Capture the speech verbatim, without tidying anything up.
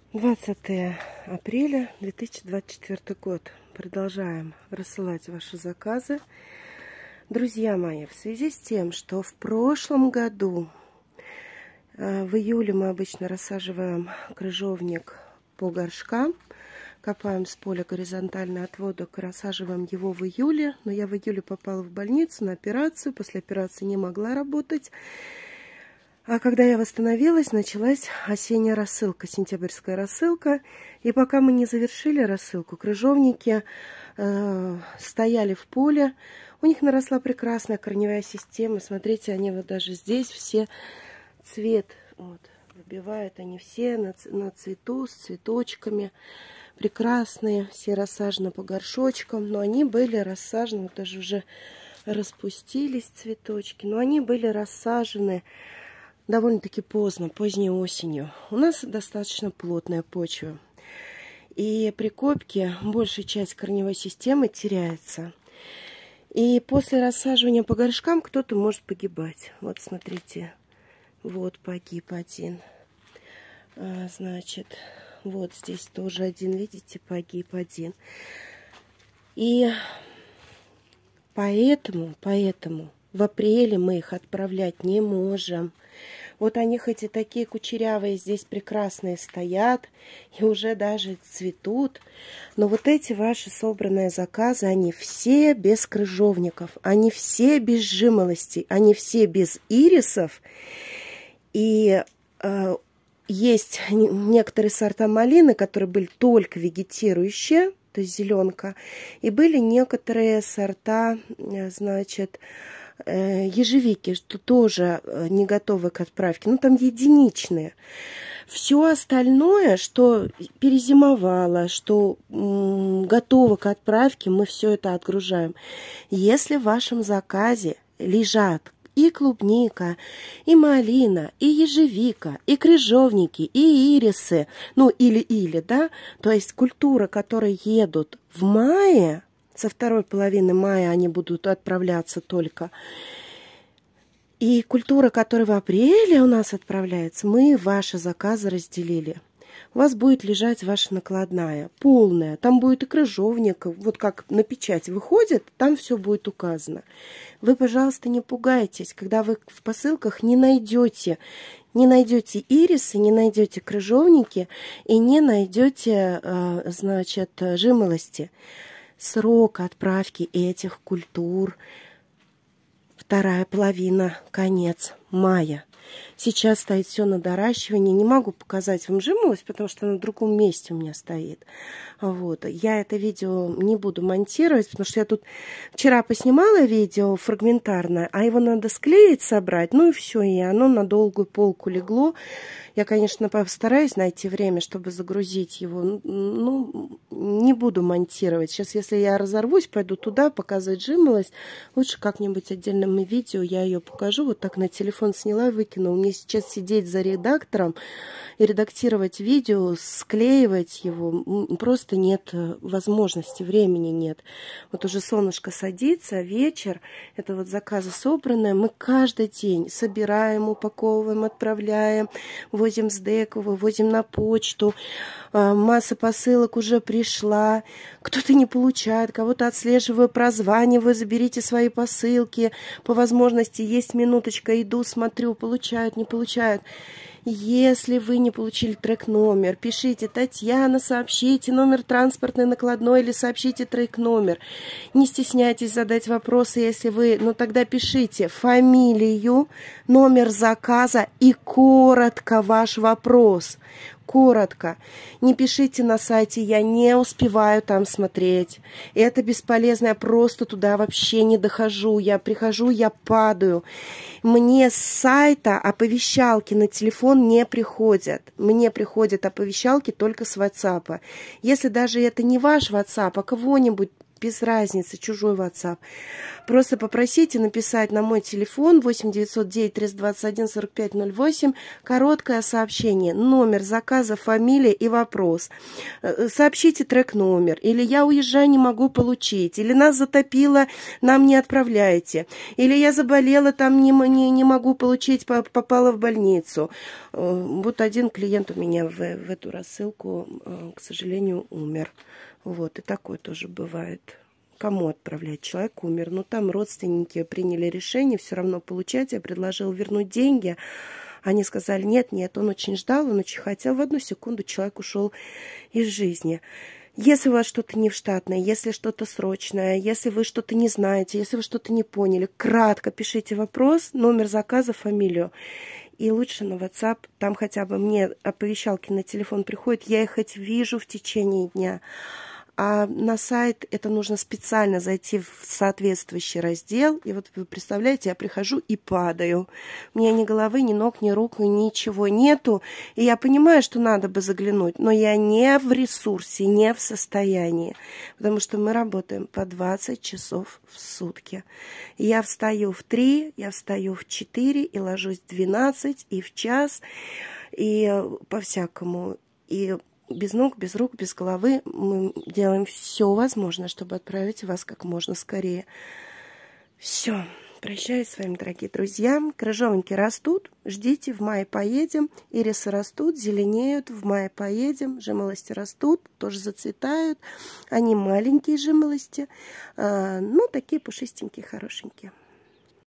двадцатое апреля две тысячи двадцать четвёртый год. Продолжаем рассылать ваши заказы. Друзья мои, в связи с тем, что в прошлом году, в июле мы обычно рассаживаем крыжовник по горшкам, копаем с поля горизонтальный отводок и рассаживаем его в июле. Но я в июле попала в больницу на операцию, после операции не могла работать. А когда я восстановилась, началась осенняя рассылка, сентябрьская рассылка. И пока мы не завершили рассылку, крыжовники э, стояли в поле. У них наросла прекрасная корневая система. Смотрите, они вот даже здесь все цвет вот, выбивают. Они все на, на цвету, с цветочками. Прекрасные, все рассажены по горшочкам. Но они были рассажены, вот даже уже распустились цветочки. Но они были рассажены довольно-таки поздно, поздней осенью. У нас достаточно плотная почва. И при копке большая часть корневой системы теряется. И после рассаживания по горшкам кто-то может погибать. Вот смотрите, вот погиб один. А, значит, вот здесь тоже один, видите, погиб один. И поэтому, поэтому в апреле мы их отправлять не можем. Вот они хоть и такие кучерявые, здесь прекрасные стоят, и уже даже цветут. Но вот эти ваши собранные заказы, они все без крыжовников, они все без жимолостей, они все без ирисов. И э, есть некоторые сорта малины, которые были только вегетирующие, то есть зеленка, и были некоторые сорта, значит, ежевики, что тоже не готовы к отправке, ну там единичные. Все остальное, что перезимовало, что готово к отправке, мы все это отгружаем. Если в вашем заказе лежат и клубника, и малина, и ежевика, и крыжовники, и ирисы, ну или-или, да, то есть культуры, которые едут в мае, со второй половины мая они будут отправляться только. И культура, которая в апреле у нас отправляется, мы ваши заказы разделили. У вас будет лежать ваша накладная, полная. Там будет и крыжовник, вот как на печать выходит, там все будет указано. Вы, пожалуйста, не пугайтесь, когда вы в посылках не найдете, не найдете ирисы, не найдете крыжовники и не найдете, значит, жимолости. Срок отправки этих культур вторая половина, конец мая. Сейчас стоит все на доращивании. Не могу показать вам жимолость, потому что на другом месте у меня стоит. Вот. Я это видео не буду монтировать, потому что я тут вчера поснимала видео фрагментарное, а его надо склеить, собрать. Ну и все, и оно на долгую полку легло. Я, конечно, постараюсь найти время, чтобы загрузить его. Ну, не буду монтировать. Сейчас, если я разорвусь, пойду туда показывать жимолость. Лучше как-нибудь отдельным видео я ее покажу. Вот так на телефон сняла и выкинула. Мне сейчас сидеть за редактором и редактировать видео, склеивать его, просто нет возможности, времени нет. Вот уже солнышко садится, вечер, это вот заказы собранные, мы каждый день собираем, упаковываем, отправляем, возим с деку, вывозим на почту, масса посылок уже пришла, кто-то не получает, кого-то отслеживаю, прозваниваю, заберите свои посылки, по возможности есть минуточка, иду, смотрю, получают, не получают. Если вы не получили трек-номер, пишите: Татьяна, сообщите номер транспортной накладной или сообщите трек-номер. Не стесняйтесь задать вопросы, если вы, ну тогда пишите фамилию, номер заказа и коротко ваш вопрос. Коротко. Не пишите на сайте, я не успеваю там смотреть. Это бесполезно, я просто туда вообще не дохожу. Я прихожу, я падаю. Мне с сайта оповещалки на телефон не приходят. Мне приходят оповещалки только с WhatsApp. Если даже это не ваш WhatsApp, а кого-нибудь, без разницы, чужой WhatsApp. Просто попросите написать на мой телефон восемь девятьсот девять триста двадцать один сорок пять ноль восемь короткое сообщение, номер заказа, фамилия и вопрос. Сообщите трек-номер, или я уезжаю, не могу получить, или нас затопило, нам не отправляйте, или я заболела, там не, не, не могу получить, попала в больницу. Вот один клиент у меня в, в эту рассылку, к сожалению, умер. Вот, и такое тоже бывает. Кому отправлять? Человек умер. Но там родственники приняли решение все равно получать. Я предложила вернуть деньги. Они сказали, нет, нет, он очень ждал, он очень хотел. В одну секунду человек ушел из жизни. Если у вас что-то невштатное, если что-то срочное, если вы что-то не знаете, если вы что-то не поняли, кратко пишите вопрос, номер заказа, фамилию. И лучше на WhatsApp, там хотя бы мне оповещалки на телефон приходят, я их хоть вижу в течение дня. А на сайт это нужно специально зайти в соответствующий раздел. И вот вы представляете, я прихожу и падаю. У меня ни головы, ни ног, ни рук, ничего нету. И я понимаю, что надо бы заглянуть, но я не в ресурсе, не в состоянии. Потому что мы работаем по двадцать часов в сутки. И я встаю в три, я встаю в четыре, и ложусь в двенадцать, и в час, и по-всякому. И без ног, без рук, без головы мы делаем все возможное, чтобы отправить вас как можно скорее. Все. Прощаюсь с вами, дорогие друзья. Крыжовники растут. Ждите, в мае поедем. Ирисы растут, зеленеют. В мае поедем. Жимолости растут, тоже зацветают. Они маленькие жимолости. Ну, такие пушистенькие, хорошенькие.